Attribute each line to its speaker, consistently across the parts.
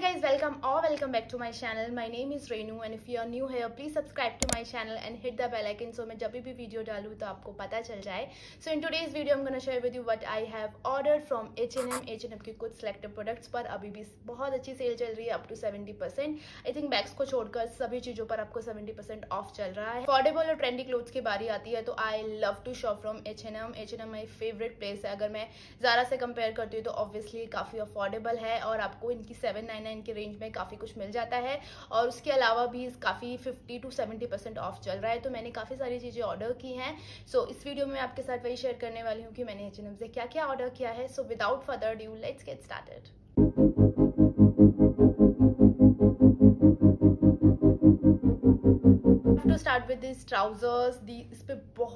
Speaker 1: guys, welcome back to my channel. My name is Renu and if you are new here, please subscribe to my channel and hit the bell icon so मैं जब भी video डालूँ तो आपको पता चल जाए. So in today's video I'm gonna share with you what I have ordered from H&M के कुछ selected products पर अभी भी बहुत अच्छी सेल चल रही है up to 70%. I think bags को छोड़कर सभी चीज़ों पर आपको 70% ऑफ चल रहा है. अफोर्डेबल और ट्रेंडी क्लोथ्स की बारी आती है तो I love to shop from H&M my favourite place है. अगर मैं ज़ारा से कंपेयर करती हूँ तो ऑब्वियसली काफ़ी अफोर्डेबल है और आपको इनकी 799 के रेंज में काफ़ी कुछ मिल जाता है और उसके अलावा भी काफ़ी 50 to 70% ऑफ चल रहा है. तो मैंने काफ़ी सारी चीज़ें ऑर्डर की हैं. सो इस वीडियो में आपके साथ वही शेयर करने वाली हूँ कि मैंने H&M से क्या क्या ऑर्डर किया है. So without further due let's get started. To start with this trousers. इस पे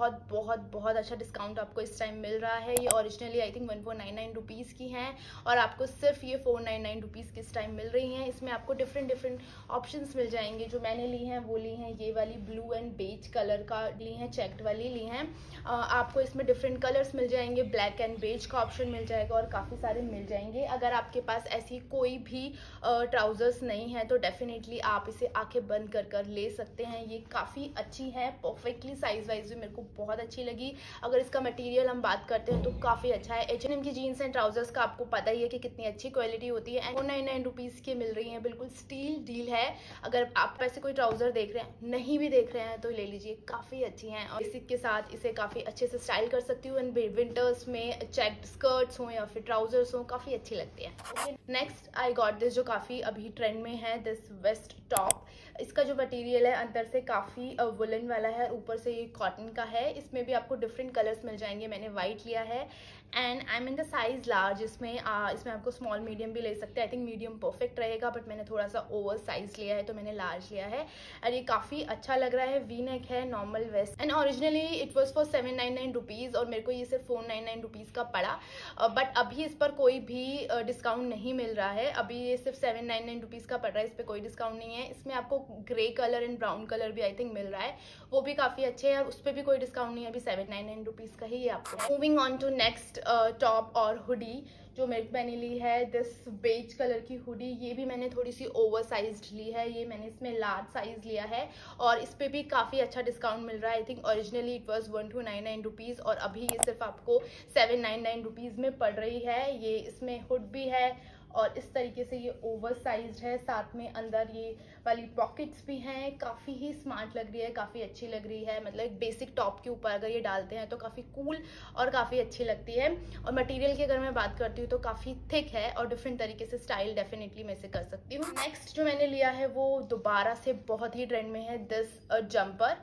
Speaker 1: बहुत अच्छा डिस्काउंट आपको इस टाइम मिल रहा है. ये ओरिजिनली आई थिंक 1499 रुपीज़ की हैं और आपको सिर्फ ये 499 रुपीज़ की इस टाइम मिल रही हैं. इसमें आपको डिफरेंट ऑप्शंस मिल जाएंगे. जो मैंने ली हैं वो ली हैं ये वाली ब्लू एंड बेज कलर का ली हैं, चेक्ड वाली ली हैं. आपको इसमें डिफरेंट कलर्स मिल जाएंगे, ब्लैक एंड बेज का ऑप्शन मिल जाएगा और काफ़ी सारे मिल जाएंगे. अगर आपके पास ऐसी कोई भी ट्राउजर्स नहीं है तो डेफिनेटली आप इसे आंखें बंद कर ले सकते हैं. ये काफ़ी अच्छी है, परफेक्टली साइज वाइज भी मेरे को बहुत अच्छी लगी. अगर इसका मटेरियल हम बात करते हैं तो काफ़ी अच्छा है. H&M की जीन्स एंड ट्राउजर्स का आपको पता ही है कि कितनी अच्छी क्वालिटी होती है. 499 रुपीज़ की मिल रही है, बिल्कुल स्टील डील है. अगर आप ऐसे कोई ट्राउजर देख रहे हैं, नहीं भी देख रहे हैं तो ले लीजिए, काफ़ी अच्छी हैं और इसी के साथ इसे काफ़ी अच्छे से स्टाइल कर सकती हूँ. एंड विंटर्स में चेक्ड स्कर्ट्स हों या फिर ट्राउजर्स हों, काफ़ी अच्छी लगती है. नेक्स्ट आई गॉट दिस, जो काफ़ी अभी ट्रेंड में है, दिस वेस्ट टॉप. इसका जो मटेरियल है अंदर से काफ़ी वुलन वाला है, ऊपर से ये कॉटन का है. इसमें भी आपको डिफरेंट कलर्स मिल जाएंगे. मैंने वाइट लिया है and I am in the size large. इसमें आपको स्मॉल मीडियम भी ले सकते हैं. आई थिंक मीडियम परफेक्ट रहेगा बट मैंने थोड़ा सा ओवर साइज लिया है तो मैंने लार्ज लिया है. और ये काफ़ी अच्छा लग रहा है. वी नेक है, normal waist and originally it was for 799 rupees और मेरे को ये सिर्फ 499 रुपीज़ का पड़ा. बट अभी इस पर कोई भी डिस्काउंट नहीं मिल रहा है. अभी ये सिर्फ 799 रुपीज़ का पड़ रहा है, इस पर कोई डिस्काउंट नहीं है. इसमें आपको grey colour and brown colour भी आई थिंक मिल रहा है, वो भी काफ़ी अच्छे हैं. उस पर भी कोई डिस्काउंट नहीं है, अभी 799 रुपीज़ का ही है आपको. Moving on to next top और हुडी जो मैंने ली है, दिस बेज कलर की हुडी. ये भी मैंने थोड़ी सी ओवर साइज्ड ली है. ये मैंने इसमें लार्ज साइज लिया है और इस पर भी काफ़ी अच्छा डिस्काउंट मिल रहा है. I think originally it was 1299 rupees और अभी ये सिर्फ आपको 799 रुपीज़ में पड़ रही है. ये इसमें हुड भी है और इस तरीके से ये ओवर साइज है. साथ में अंदर ये वाली पॉकेट्स भी हैं. काफ़ी ही स्मार्ट लग रही है, काफ़ी अच्छी लग रही है. मतलब एक बेसिक टॉप के ऊपर अगर ये डालते हैं तो काफ़ी कूल और काफ़ी अच्छी लगती है. और मटेरियल की अगर मैं बात करती हूँ तो काफ़ी थिक है और डिफरेंट तरीके से स्टाइल डेफिनेटली मैं इसे कर सकती हूँ. नेक्स्ट जो मैंने लिया है वो दोबारा से बहुत ही ट्रेंड में है, दिस जंपर,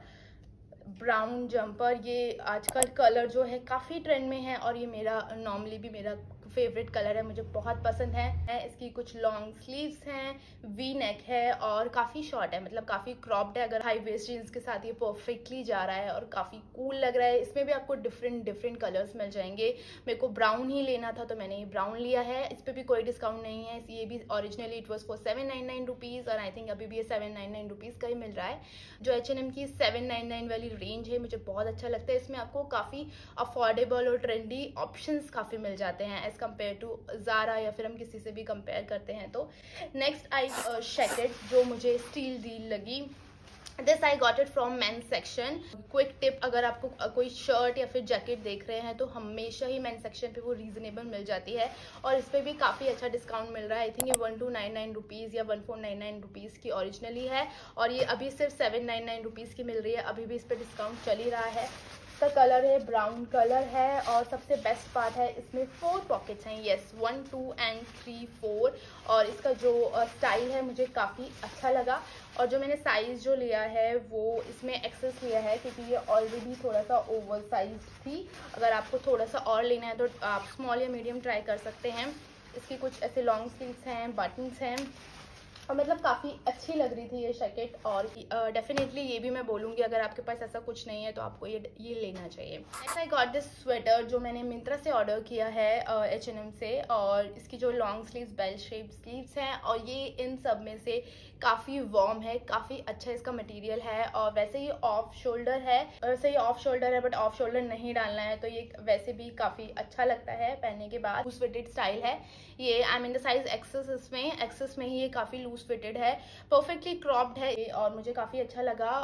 Speaker 1: ब्राउन जंपर. ये आजकल कलर जो है काफ़ी ट्रेंड में है और ये मेरा नॉर्मली भी मेरा फेवरेट कलर है, मुझे बहुत पसंद है. इसकी कुछ लॉन्ग स्लीव्स हैं, वी नेक है और काफ़ी शॉर्ट है, मतलब काफ़ी क्रॉप्ड है. अगर हाई वेस्ट जीन्स के साथ ये परफेक्टली जा रहा है और काफ़ी कूल लग रहा है. इसमें भी आपको डिफरेंट कलर्स मिल जाएंगे. मेरे को ब्राउन ही लेना था तो मैंने ये ब्राउन लिया है. इस पर भी कोई डिस्काउंट नहीं है. ये भी originally it was for 799 rupees और आई थिंक अभी भी ये 799 रुपीज़ का ही मिल रहा है. जो H&M की 799 वाली रेंज है मुझे बहुत अच्छा लगता है. इसमें आपको काफ़ी अफोर्डेबल और ट्रेंडी ऑप्शंस काफ़ी मिल जाते हैं एज कंपेयर टू ज़ारा या फिर हम किसी से भी कंपेयर करते हैं तो. नेक्स्ट आई शैकेट जो मुझे स्टील डील लगी. This I got it from men's section. Quick tip, अगर आपको कोई शर्ट या फिर जैकेट देख रहे हैं तो हमेशा ही मेंस सेक्शन पे वो रीजनेबल मिल जाती है और इस पर भी काफ़ी अच्छा डिस्काउंट मिल रहा है. आई थिंक ये 1299 रुपीज़ या 1499 रुपीज़ की ओरिजिनली है और ये अभी सिर्फ 799 रुपीज़ की मिल रही है. अभी भी इस पर डिस्काउंट चल ही रहा है. इसका कलर है ब्राउन कलर है और सबसे बेस्ट पार्ट है इसमें 4 पॉकेट्स हैं. Yes, 1 2 and 3 4. और इसका जो स्टाइल है मुझे काफ़ी अच्छा लगा और जो मैंने साइज़ जो लिया है वो इसमें एक्सेस लिया है क्योंकि ये ऑलरेडी थोड़ा सा ओवर साइज थी. अगर आपको थोड़ा सा और लेना है तो आप स्मॉल या मीडियम ट्राई कर सकते हैं. इसकी कुछ ऐसे लॉन्ग स्लीव्स हैं, बटन्स हैं और मतलब काफ़ी अच्छी लग रही थी ये जैकेट। और डेफिनेटली ये भी मैं बोलूँगी अगर आपके पास ऐसा कुछ नहीं है तो आपको ये लेना चाहिए। Next I got this sweater जो मैंने मिंत्रा से ऑर्डर किया है H&M से, और इसकी जो long sleeves bell shape sleeves हैं, और ये इन सब में से काफ़ी वार्म है, काफ़ी अच्छा इसका मटेरियल है। और वैसे ही ऑफ शोल्डर है, बट ऑफ शोल्डर नहीं डालना है, तो ये वैसे भी काफ़ी अच्छा लगता है पहनने के बाद। लूज फिटेड स्टाइल है ये, I mean the size XS में ही ये काफ़ी लूज फिटेड है, परफेक्टली क्रॉप्ड है ये, और मुझे काफ़ी अच्छा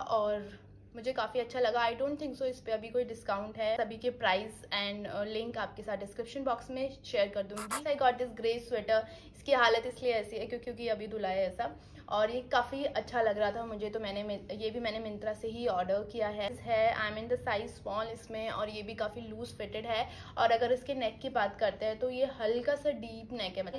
Speaker 1: लगा। आई डोंट थिंक सो इस पे अभी कोई डिस्काउंट है। सभी के प्राइस एंड लिंक आपके साथ डिस्क्रिप्शन बॉक्स में शेयर कर दूंगी। I got this grey sweater, इसकी हालत इसलिए ऐसी है क्योंकि अभी धुला है ऐसा, और ये काफ़ी अच्छा लग रहा था मुझे, तो मैंने मिंत्रा से ही ऑर्डर किया है। I mean the size small इसमें, और ये भी काफ़ी लूज फिटेड है। और अगर इसके नेक की बात करते हैं तो ये हल्का सा डीप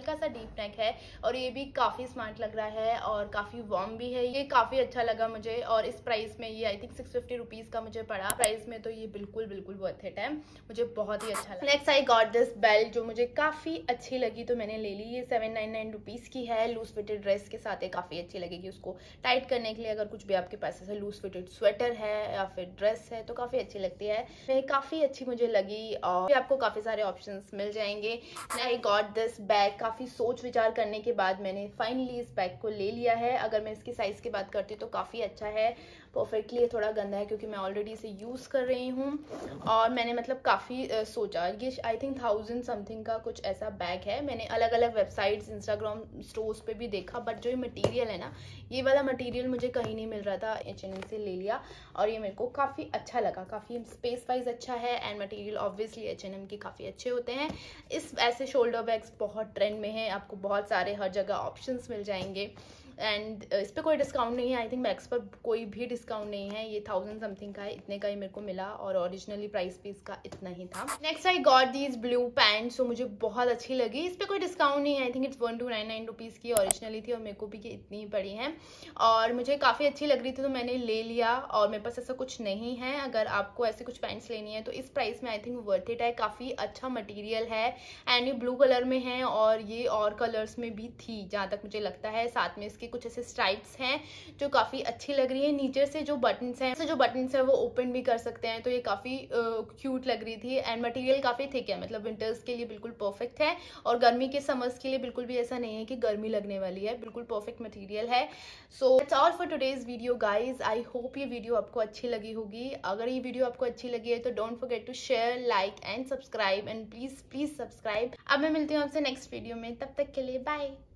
Speaker 1: नेक है, और ये भी काफ़ी स्मार्ट लग रहा है और काफ़ी वार्म भी है। ये काफ़ी अच्छा लगा मुझे, और इस प्राइस में ये आई थिंक 650 रुपीज़ का मुझे पड़ा प्राइस में, तो ये बिल्कुल वर्थ इट है, मुझे बहुत ही अच्छा लगा। Next I got this belt जो मुझे काफ़ी अच्छी लगी, तो मैंने ले ली। ये 799 रुपीज़ की है, लूज फिटेड ड्रेस के साथ काफ़ी अच्छी लगेगी उसको टाइट करने के लिए। अगर कुछ भी आपके पास ऐसे लूज फिटेड स्वेटर है या फिर ड्रेस है तो काफ़ी अच्छी लगती है, ये काफ़ी अच्छी मुझे लगी, और आपको काफ़ी सारे ऑप्शंस मिल जाएंगे। आई गॉट दिस बैग, काफ़ी सोच विचार करने के बाद मैंने फाइनली इस बैग को ले लिया है। अगर मैं इसकी साइज़ की बात करती हूँ तो काफ़ी अच्छा है, परफेक्टली। थोड़ा गंदा है क्योंकि मैं ऑलरेडी इसे यूज़ कर रही हूँ, और मैंने मतलब काफ़ी सोचा। ये आई थिंक 1000 समथिंग का कुछ ऐसा बैग है। मैंने अलग अलग वेबसाइट्स, इंस्टाग्राम स्टोर्स पे भी देखा, बट जो ये मटेरियल है ना, ये वाला मटेरियल मुझे कहीं नहीं मिल रहा था, H&M से ले लिया, और ये मेरे को काफ़ी अच्छा लगा। काफ़ी स्पेस वाइज अच्छा है, एंड मटेरियल ऑब्वियसली H&M के काफ़ी अच्छे होते हैं। इस ऐसे शोल्डर बैग्स बहुत ट्रेंड में है, आपको बहुत सारे हर जगह ऑप्शंस मिल जाएंगे, एंड इस पर कोई डिस्काउंट नहीं है। आई थिंक बैग्स पर कोई भी डिस्काउंट नहीं है। ये 1000 समथिंग का है, इतने का ही मेरे को मिला, और ओरिजिनली प्राइस भी इसका इतना ही था। Next I got these blue pants, जो मुझे बहुत अच्छी लगी। इस पर कोई डिस्काउंट नहीं है, आई थिंक इट्स 1299 रुपीज़ की ओरिजिनली थी, और मेरे को भी ये इतनी ही पड़ी हैं, और मुझे काफ़ी अच्छी लग रही थी तो मैंने ले लिया। और मेरे पास ऐसा कुछ नहीं है, अगर आपको ऐसे कुछ पैंट्स लेनी है तो इस प्राइस में आई थिंक वर्थ इट है। काफ़ी अच्छा मटीरियल है, एंड ये ब्लू कलर में है, और ये और कलर्स में भी थी जहाँ तक मुझे लगता है। साथ में इसके कुछ ऐसे स्ट्राइप्स हैं जो काफ़ी अच्छी लग रही है। नीचे से जो बटन्स हैं वो ओपन भी कर सकते हैं, तो ये काफ़ी क्यूट लग रही थी, एंड मटेरियल काफ़ी थिक है, मतलब विंटर्स के लिए बिल्कुल परफेक्ट है, और गर्मी के समर्स के लिए बिल्कुल भी ऐसा नहीं है कि गर्मी लगने वाली है, बिल्कुल परफेक्ट मटेरियल है। So it's all for today's video guys. I hope ये वीडियो आपको अच्छी लगी होगी। अगर ये वीडियो आपको अच्छी लगी है तो don't forget to share, like and subscribe, and please subscribe. अब मैं मिलती हूँ आपसे नेक्स्ट वीडियो में, तब तक के लिए बाय।